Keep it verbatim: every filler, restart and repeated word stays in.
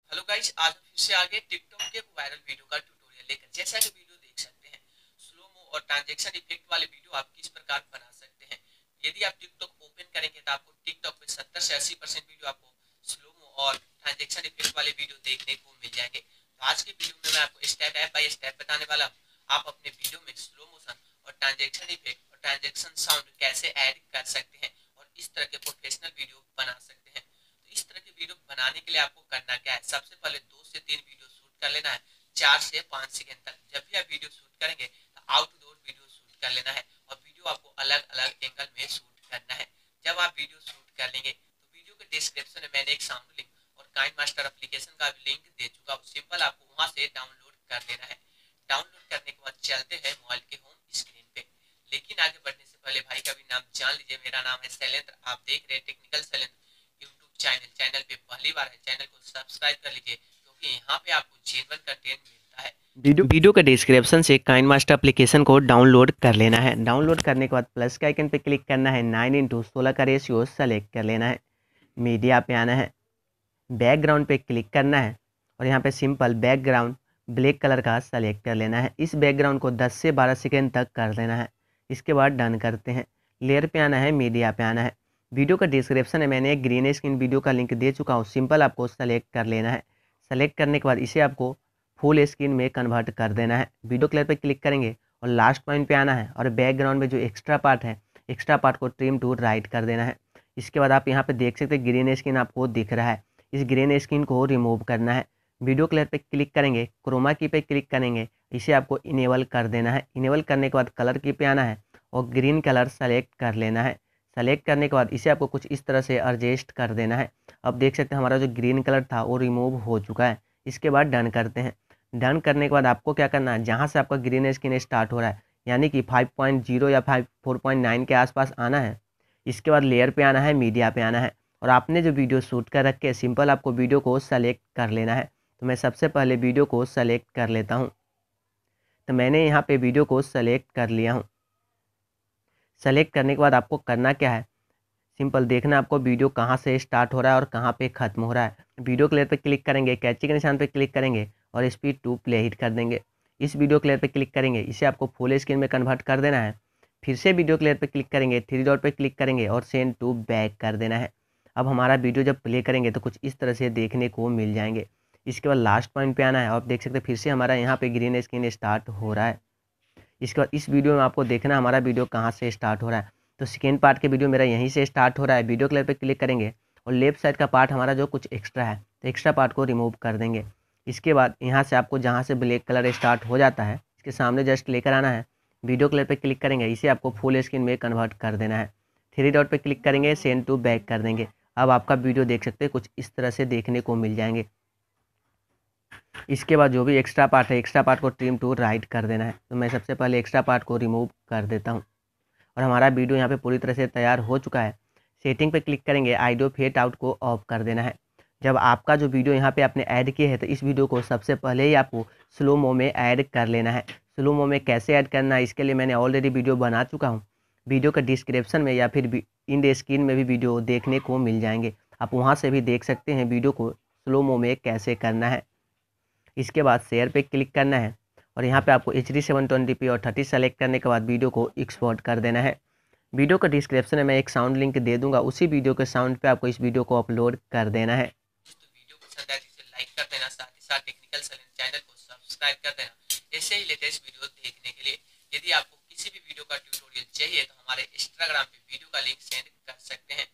Hello guys, आज हम फिर से आ गए टिकटॉक के वायरल वीडियो का ट्यूटोरियल लेकर। जैसा कि वीडियो देख सकते हैं, स्लो मो और ट्रांजैक्शन इफेक्ट वाले वीडियो आप किस प्रकार बना सकते हैं। यदि आप टिकटॉक ओपन करेंगे तो आपको टिकटॉक पे सत्तर से अस्सी परसेंट वीडियो आपको स्लो मो और ट्रांजैक्शन इफेक्ट वाले वीडियो देखने को मिल जाएंगे। तो आज के वीडियो में मैं आपको स्टेप बाय स्टेप बताने वाला हूँ। आप अपने वीडियो में स्लो मोशन और ट्रांजैक्शन इफेक्ट और ट्रांजैक्शन साउंड कैसे ऐड कर सकते हैं और इस तरह के प्रोफेशनल वीडियो बना सकते हैं। तो इस तरह की वीडियो बनाने के लिए आपको करना क्या है, सबसे पहले दो से तीन वीडियो शूट कर लेना है, चार से पाँच सेकंड तक। जब भी आप वीडियो शूट करेंगे तो आउटडोर वीडियो शूट कर लेना है और वीडियो आपको अलग अलग एंगल में शूट करना है। जब आप वीडियो शूट कर लेंगे तो वीडियो के डिस्क्रिप्शन में मैंने एक साउंड लिंक और काइंड मास्टर एप्लीकेशन का भी लिंक दे चुका हूँ। सिंपल आपको वहां से डाउनलोड कर लेना है। डाउनलोड करने के बाद चलते हैं मोबाइल के होम स्क्रीन पे। लेकिन आगे बढ़ने से पहले भाई का भी नाम जान लीजिए। मेरा नाम है शैलेंद्र, आप देख रहे हैं technical Shailendra YouTube channel. Channel पे पहली बार है, चैनल को सब्सक्राइब कर लीजिए क्योंकि यहाँ पे आपको जेन्युइन कंटेंट मिलता है। वीडियो वीडियो के डिस्क्रिप्शन से काइंड मास्टर एप्लीकेशन को डाउनलोड कर लेना है। डाउनलोड करने के बाद प्लस के आइकन पे क्लिक करना है, नाइन इंटू सोलह का रेशियो सेलेक्ट कर लेना है। मीडिया पे आना है, बैकग्राउंड पे क्लिक करना है और यहाँ पे सिंपल बैकग्राउंड ब्लैक कलर का सेलेक्ट कर लेना है। इस बैकग्राउंड को दस से बारह सेकेंड तक कर लेना है। इसके बाद डन करते हैं। लेयर पे आना है, मीडिया पे आना है। वीडियो का डिस्क्रिप्शन में मैंने एक ग्रीन स्क्रीन वीडियो का लिंक दे चुका हूँ। सिंपल आपको सेलेक्ट कर लेना है। सेलेक्ट करने के बाद इसे आपको फुल स्क्रीन में कन्वर्ट कर देना है। वीडियो क्लियर पे क्लिक करेंगे और लास्ट पॉइंट पे आना है और बैकग्राउंड में जो एक्स्ट्रा पार्ट है, एक्स्ट्रा पार्ट को ट्रिम टू राइट कर देना है। इसके बाद आप यहाँ पे देख सकते हैं ग्रीन स्क्रीन आपको दिख रहा है। इस ग्रीन स्क्रीन को रिमूव करना है। वीडियो क्लियर पे क्लिक करेंगे, क्रोमा की पे क्लिक करेंगे, इसे आपको इनेबल कर देना है। इनेबल करने के बाद कलर की पे आना है और ग्रीन कलर सेलेक्ट कर लेना है। सेलेक्ट करने के बाद इसे आपको कुछ इस तरह से एडजस्ट कर देना है। अब देख सकते हैं हमारा जो ग्रीन कलर था वो रिमूव हो चुका है। इसके बाद डन करते हैं। डन करने के बाद आपको क्या करना है, जहाँ से आपका ग्रीन स्क्रीन स्टार्ट हो रहा है यानी कि फाइव पॉइंट ज़ीरो या फाइव फोर पॉइंट नाइन के आसपास आना है। इसके बाद लेयर पे आना है, मीडिया पे आना है और आपने जो वीडियो शूट कर रखे सिंपल आपको वीडियो को सेलेक्ट कर लेना है। तो मैं सबसे पहले वीडियो को सेलेक्ट कर लेता हूँ। तो मैंने यहाँ पे वीडियो को सेलेक्ट कर लिया हूँ। सेलेक्ट करने के बाद आपको करना क्या है, सिंपल देखना आपको वीडियो कहाँ से स्टार्ट हो रहा है और कहाँ पे ख़त्म हो रहा है। वीडियो क्लियर पे क्लिक करेंगे, कैची के निशान पे क्लिक करेंगे और स्पीड टू प्ले हिट कर देंगे। इस वीडियो क्लियर पे क्लिक करेंगे, इसे आपको फुल स्क्रीन में कन्वर्ट कर देना है। फिर से वीडियो क्लियर पे क्लिक करेंगे, थ्री डॉट पे क्लिक करेंगे और सेंड टू बैक कर देना है। अब हमारा वीडियो जब प्ले करेंगे तो कुछ इस तरह से देखने को मिल जाएंगे। इसके बाद लास्ट पॉइंट पे आना है और आप देख सकते हैं फिर से हमारा यहाँ पे ग्रीन स्क्रीन स्टार्ट हो रहा है। इसके बाद इस वीडियो में आपको देखना हमारा वीडियो कहाँ से स्टार्ट हो रहा है। तो सेकेंड पार्ट के वीडियो मेरा यहीं से स्टार्ट हो रहा है। वीडियो क्लियर पे क्लिक करेंगे और लेफ्ट साइड का पार्ट हमारा जो कुछ एक्स्ट्रा है तो एक्स्ट्रा पार्ट को रिमूव कर देंगे। इसके बाद यहाँ से आपको जहाँ से ब्लैक कलर स्टार्ट हो जाता है इसके सामने जस्ट लेकर आना है। वीडियो क्लियर पे क्लिक करेंगे, इसे आपको फुल स्क्रीन में कन्वर्ट कर देना है। थ्री डॉट पे क्लिक करेंगे, सेंड टू बैक कर देंगे। अब आपका वीडियो देख सकते हैं कुछ इस तरह से देखने को मिल जाएंगे। इसके बाद जो भी एक्स्ट्रा पार्ट है एक्स्ट्रा पार्ट को ट्रिम टू राइट कर देना है। तो मैं सबसे पहले एक्स्ट्रा पार्ट को रिमूव कर देता हूँ और हमारा वीडियो यहाँ पे पूरी तरह से तैयार हो चुका है। सेटिंग पे क्लिक करेंगे, ऑडियो फेड आउट को ऑफ कर देना है। जब आपका जो वीडियो यहाँ पे आपने ऐड किया है तो इस वीडियो को सबसे पहले ही आपको स्लो मो में ऐड कर लेना है। स्लो मो में कैसे ऐड करना है इसके लिए मैंने ऑलरेडी वीडियो बना चुका हूँ। वीडियो का डिस्क्रिप्शन में या फिर इन द स्क्रीन में भी वीडियो देखने को मिल जाएंगे। आप वहाँ से भी देख सकते हैं वीडियो को स्लो मो में कैसे करना है। इसके बाद शेयर पे क्लिक करना है और यहाँ पे आपको H D seven twenty P और थर्टी सेलेक्ट करने के बाद वीडियो को एक्सपोर्ट कर देना है। वीडियो का डिस्क्रिप्शन में मैं एक साउंड लिंक दे दूंगा, उसी वीडियो के साउंड पे आपको इस वीडियो को अपलोड कर देना है। तो वीडियो पसंद आए तो लाइक कर देना, साथ ही साथ टेक्निकल चैनल को सब्सक्राइब कर देना ऐसे ही लेटेस्ट वीडियो देखने के लिए। यदि आपको किसी भी वीडियो का ट्यूटोरियल चाहिए तो हमारे इंस्टाग्राम पे वीडियो का लिंक सेंड कर सकते हैं।